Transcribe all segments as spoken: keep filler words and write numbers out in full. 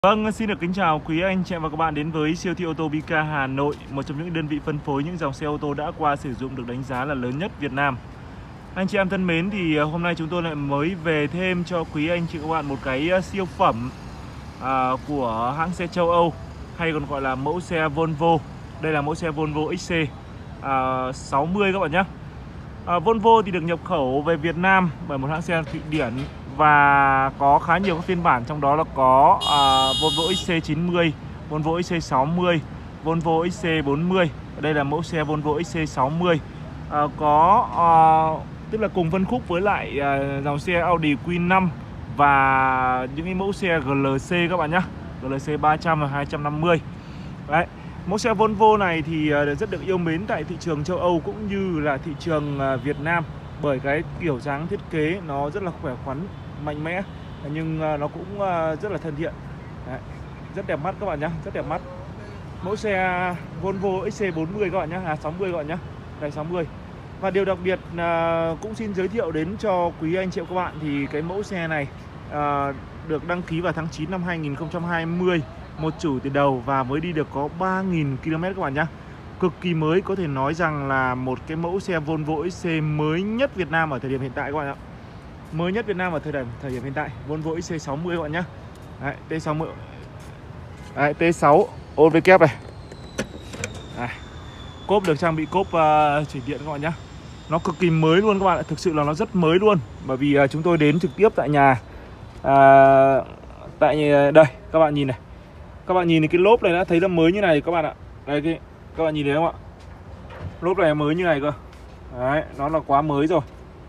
Vâng, xin được kính chào quý anh chị em và các bạn đến với siêu thị ô tô bê ca Hà Nội, một trong những đơn vị phân phối những dòng xe ô tô đã qua sử dụng được đánh giá là lớn nhất Việt Nam. Anh chị em thân mến, thì hôm nay chúng tôi lại mới về thêm cho quý anh chị các bạn một cái siêu phẩm à, của hãng xe châu Âu, hay còn gọi là mẫu xe Volvo. Đây là mẫu xe Volvo ích xê à, sáu mươi các bạn nhé. à, Volvo thì được nhập khẩu về Việt Nam bởi một hãng xe Thụy Điển và có khá nhiều các phiên bản, trong đó là có à, Volvo ích xê chín mươi, Volvo ích xê sáu mươi, Volvo ích xê bốn mươi. Đây là mẫu xe Volvo ích xê sáu mươi, à, có à, tức là cùng phân khúc với lại à, dòng xe Audi Q năm và những cái mẫu xe giê lờ xê các bạn nhé, giê lờ xê ba trăm và hai trăm năm mươi. Đấy, mẫu xe Volvo này thì rất được yêu mến tại thị trường châu Âu cũng như là thị trường Việt Nam, bởi cái kiểu dáng thiết kế nó rất là khỏe khoắn, mạnh mẽ, nhưng nó cũng rất là thân thiện. Đấy, rất đẹp mắt các bạn nhé, rất đẹp mắt. Mẫu xe Volvo ích xê bốn mươi các bạn nhé, à sáu mươi các bạn nhé, đây sáu mươi. Và điều đặc biệt à, cũng xin giới thiệu đến cho quý anh chị và các bạn thì cái mẫu xe này à, được đăng ký vào tháng chín năm hai nghìn không trăm hai mươi, một chủ từ đầu và mới đi được có ba nghìn ki lô mét các bạn nhé. Cực kỳ mới, có thể nói rằng là một cái mẫu xe Volvo ích xê mới nhất Việt Nam ở thời điểm hiện tại các bạn ạ. Mới nhất Việt Nam ở thời điểm thời điểm hiện tại, Volvo ích xê sáu mươi các bạn nhé. Đấy, T sáu mươi. Đấy, T sáu ô vê kép này. Đấy. Cốp được trang bị cốp uh, chỉnh điện các bạn nhé. Nó cực kỳ mới luôn các bạn ạ, thực sự là nó rất mới luôn. Bởi vì uh, chúng tôi đến trực tiếp tại nhà. Uh, tại đây, các bạn nhìn này. Các bạn nhìn thì cái lốp này đã thấy là mới như này các bạn ạ. Đây, cái, các bạn nhìn thấy không ạ? Lốp này mới như này cơ. Đấy, nó là quá mới rồi.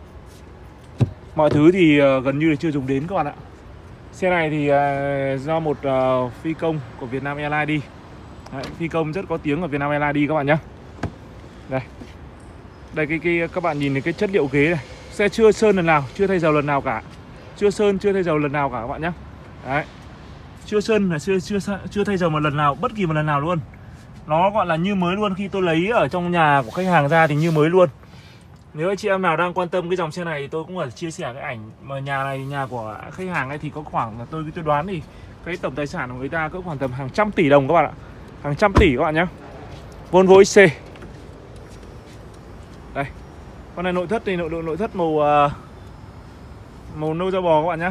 Mọi thứ thì uh, gần như là chưa dùng đến các bạn ạ. Xe này thì uh, do một uh, phi công của Vietnam Airlines đi. Đấy, phi công rất có tiếng ở Vietnam Airlines đi các bạn nhé. Đây. Đây cái, cái các bạn nhìn thấy cái chất liệu ghế này. Xe chưa sơn lần nào, chưa thay dầu lần nào cả. Chưa sơn, chưa thay dầu lần nào cả các bạn nhé. Đấy. Chưa sơn là chưa chưa chưa thay dầu một lần nào, bất kỳ một lần nào luôn. Nó gọi là như mới luôn, khi tôi lấy ở trong nhà của khách hàng ra thì như mới luôn. Nếu anh chị em nào đang quan tâm cái dòng xe này thì tôi cũng phải chia sẻ cái ảnh mà nhà này, nhà của khách hàng ấy thì có khoảng, tôi tôi đoán thì cái tổng tài sản của người ta có khoảng tầm hàng trăm tỷ đồng các bạn ạ. Hàng trăm tỷ các bạn nhé. Volvo ích xê. Đây. Con này nội thất thì nội nội, nội thất màu uh, màu nâu da bò các bạn nhé.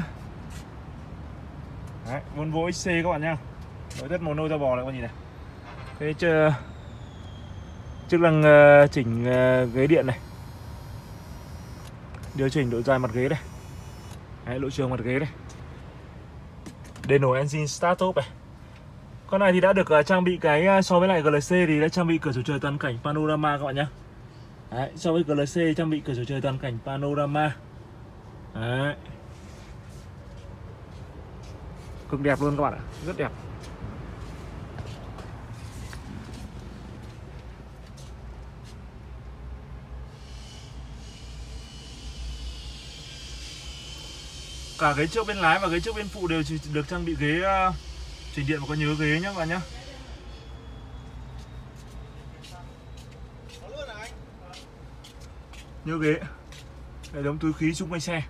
Đấy, Volvo ích xê các bạn nhá. Nội thất màu nâu da bò này các bạn nhìn này. Cái chơ, chức năng uh, chỉnh uh, ghế điện này. Điều chỉnh độ dài mặt ghế này. Đấy, độ trường mặt ghế này. Để nổ engine start top này. Con này thì đã được uh, trang bị cái uh, so với lại giê lờ xê thì đã trang bị cửa sổ trời toàn cảnh panorama các bạn nhá. Đấy, so với giê lờ xê trang bị cửa sổ trời toàn cảnh panorama. Đấy. Cực đẹp luôn các bạn ạ, rất đẹp. Cả ghế trước bên lái và ghế trước bên phụ đều được trang bị ghế uh, chỉnh điện và có nhớ ghế nhé các bạn nhé. Nhớ ghế. Hệ thống túi khí xung quanh xe.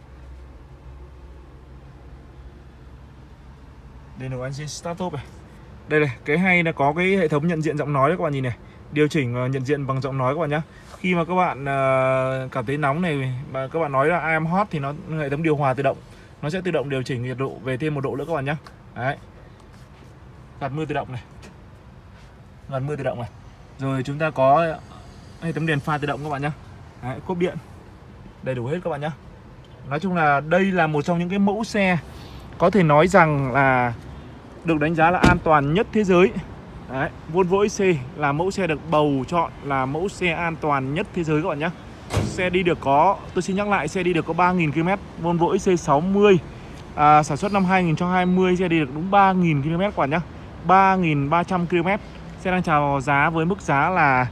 Đây là engine start top này. Đây này, cái hay là có cái hệ thống nhận diện giọng nói đấy các bạn nhìn này. Điều chỉnh nhận diện bằng giọng nói các bạn nhé. Khi mà các bạn uh, cảm thấy nóng này mà các bạn nói là I am hot thì nó hệ thống điều hòa tự động, nó sẽ tự động điều chỉnh nhiệt độ về thêm một độ nữa các bạn nhé. Đấy. Gạt mưa tự động này. Gạt mưa tự động này. Rồi chúng ta có hệ thống đèn pha tự động các bạn nhé. Đấy, cốp điện. Đầy đủ hết các bạn nhé. Nói chung là đây là một trong những cái mẫu xe có thể nói rằng là được đánh giá là an toàn nhất thế giới. Đấy, Volvo ích xê là mẫu xe được bầu chọn là mẫu xe an toàn nhất thế giới các bạn nhé. Xe đi được có, tôi xin nhắc lại, xe đi được có ba nghìn ki lô mét. Volvo ích xê sáu mươi à, sản xuất năm hai nghìn không trăm hai mươi, xe đi được đúng ba nghìn ki lô mét các bạn nhé. ba nghìn ba trăm ki lô mét. Xe đang chào giá với mức giá là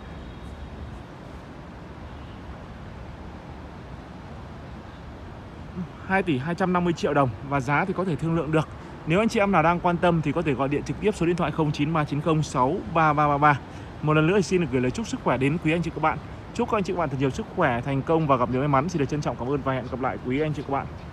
hai tỷ hai trăm năm mươi triệu đồng, và giá thì có thể thương lượng được. Nếu anh chị em nào đang quan tâm thì có thể gọi điện trực tiếp số điện thoại không chín ba chín không sáu ba ba ba ba. Một lần nữa thì xin được gửi lời chúc sức khỏe đến quý anh chị các bạn. Chúc các anh chị các bạn thật nhiều sức khỏe, thành công và gặp nhiều may mắn. Xin được trân trọng cảm ơn và hẹn gặp lại quý anh chị các bạn.